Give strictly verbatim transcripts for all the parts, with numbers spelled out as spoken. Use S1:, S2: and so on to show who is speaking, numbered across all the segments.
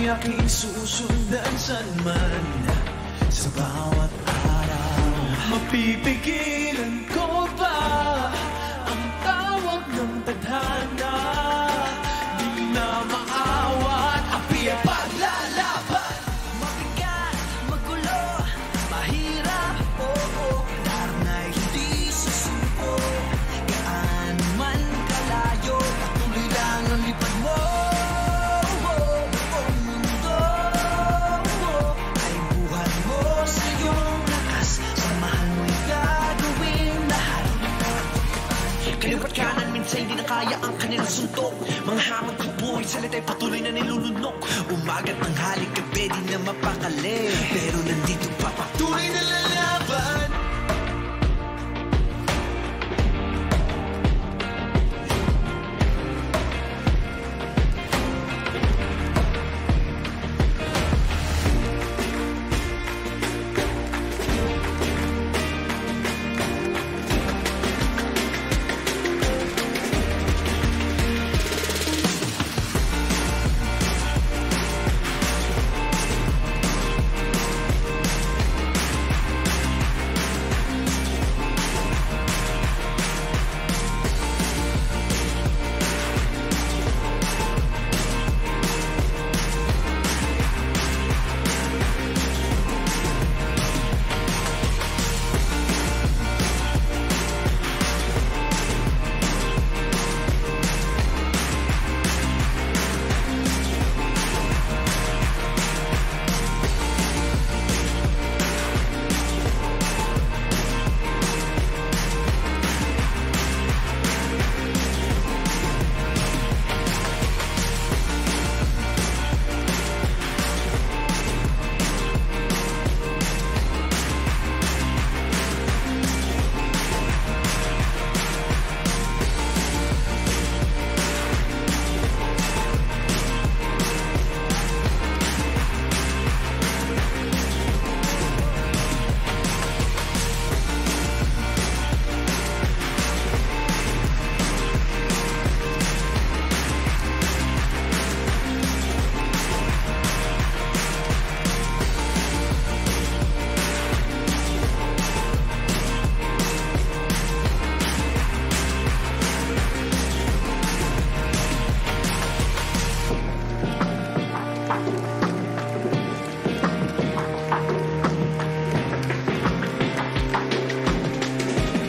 S1: Di aking susundan saan sa bawat araw. Mapipigilan ko ba ang tawag ng tadhana? Di na maawat, api ang paglalaban.
S2: Mabigat, magulo, mahirap, oo, larang ay hindi susuko. Gaan man kalayo, patuloy lang ang lipad mo. Kaliwat kanan, minsan hindi na kaya ang kanilang suntok. Mga hamon ng buhay, salita'y patuloy na nilulunok. Umaga't tanghali, gabi, di na mapakali. Pero nandito pa, patuloy na lalaban.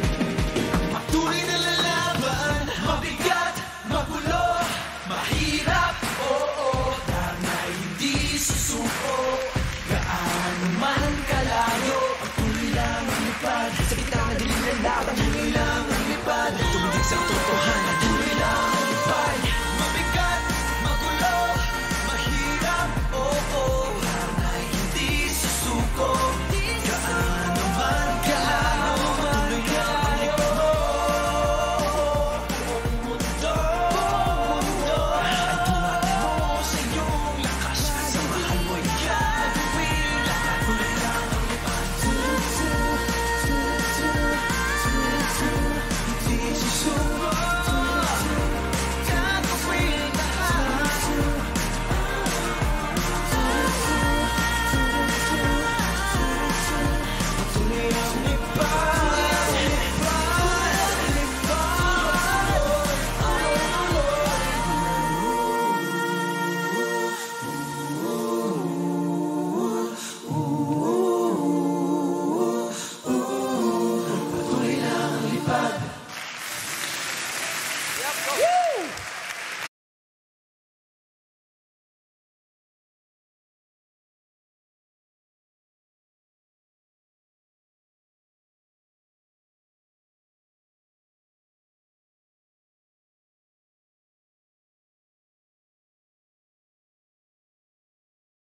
S2: Patuloy na lalaban, mabigat, magulo, mahirap.